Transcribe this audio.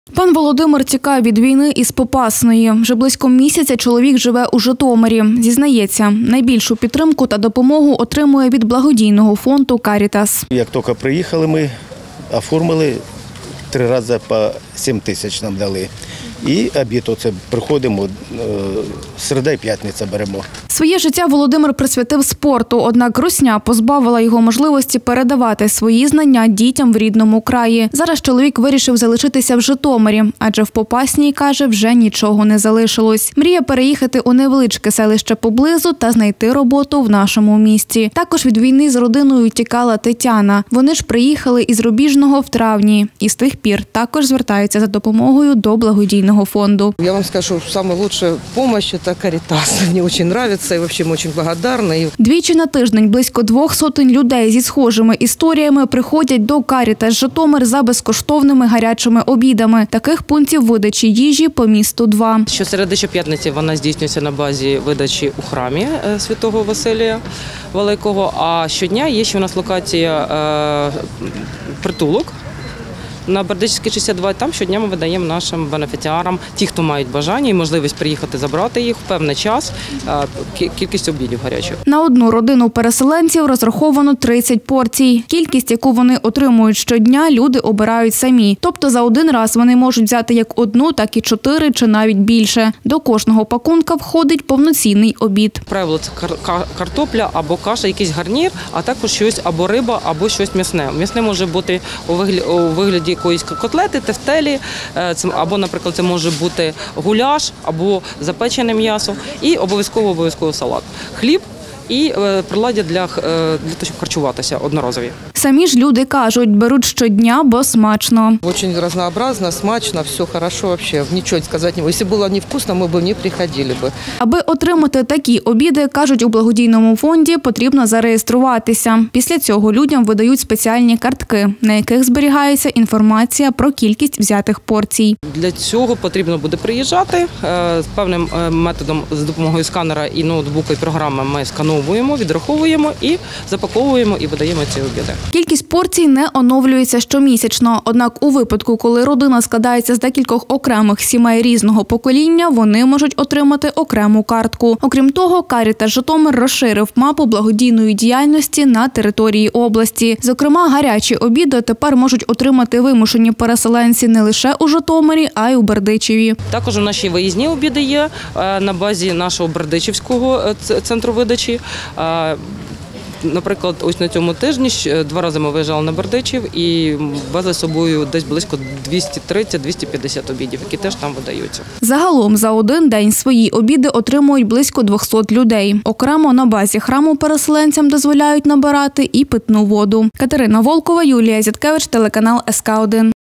Пан Володимир тікає від війни із Попасної. Вже близько місяця чоловік живе у Житомирі. Зізнається, найбільшу підтримку та допомогу отримує від благодійного фонду «Карітас». Як тільки приїхали, ми оформили 3 рази по 7 тисяч нам дали. І обід оце приходимо, середа і п'ятниця беремо. Своє життя Володимир присвятив спорту, однак русня позбавила його можливості передавати свої знання дітям в рідному краї. Зараз чоловік вирішив залишитися в Житомирі, адже в Попасній, каже, вже нічого не залишилось. Мріє переїхати у невеличке селище поблизу та знайти роботу в нашому місті. Також від війни з родиною тікала Тетяна. Вони ж приїхали із Рубіжного в травні і з тих пір також звертаються за допомогою до благодійного фонду. Я вам скажу, что самая лучшая помощь – это «Каритас». Мне очень нравится и вообще мы очень благодарны. Двічі на тиждень близько 200 людей зі схожими історіями приходять до «Карітас Житомир» за безкоштовними гарячими обідами. Таких пунктів видачі їжі по місту 2. Щосереди, щоп'ятниці вона здійснюється на базі видачі у храмі Святого Василія Великого, а щодня є ще у нас локація притулок. На Бердичівській 62, там щодня ми видаємо нашим бенефіціарам, ті, хто мають бажання і можливість приїхати забрати їх в певний час, кількість обідів гарячих. На одну родину переселенців розраховано 30 порцій. Кількість, яку вони отримують щодня, люди обирають самі. Тобто за один раз вони можуть взяти як одну, так і 4 чи навіть більше. До кожного пакунка входить повноцінний обід. Правило, це картопля або каша, якийсь гарнір, а також щось або риба, або щось м'ясне. М'ясне може бути у вигляді якоїсь котлети, тефтелі, або, наприклад, це може бути гуляш, або запечене м'ясо і обов'язково салат. Хліб і приладдя для того, щоб харчуватися одноразові. Самі ж люди кажуть, беруть щодня, бо смачно. Очень разнообразно, смачно, все хорошо вообще. Ничего сказать не могу. Если было невкусно, мы бы не приходили бы. Аби отримати такі обіди, кажуть, у благодійному фонді потрібно зареєструватися. Після цього людям видають спеціальні картки, на яких зберігається інформація про кількість взятих порцій. Для цього потрібно буде приїжджати з певним методом, з допомогою сканера і ноутбука, і програми ми скановуємо, відраховуємо і запаковуємо і видаємо ці обіди. Кількість порцій не оновлюється щомісячно. Однак у випадку, коли родина складається з декількох окремих сімей різного покоління, вони можуть отримати окрему картку. Окрім того, «Карітас Житомир» розширив мапу благодійної діяльності на території області. Зокрема, гарячі обіди тепер можуть отримати вимушені переселенці не лише у Житомирі, а й у Бердичеві. Також у нас ще виїзні обіди є на базі нашого Бердичівського центру видачі. Наприклад, ось на цьому тижні 2 рази ми виїжджали на Бердичів і везли з собою десь близько 230-250 обідів, які теж там видаються. Загалом за один день свої обіди отримують близько 200 людей. Окремо на базі храму переселенцям дозволяють набирати і питну воду. Катерина Волкова, Юлія Зяткевич, телеканал СК1.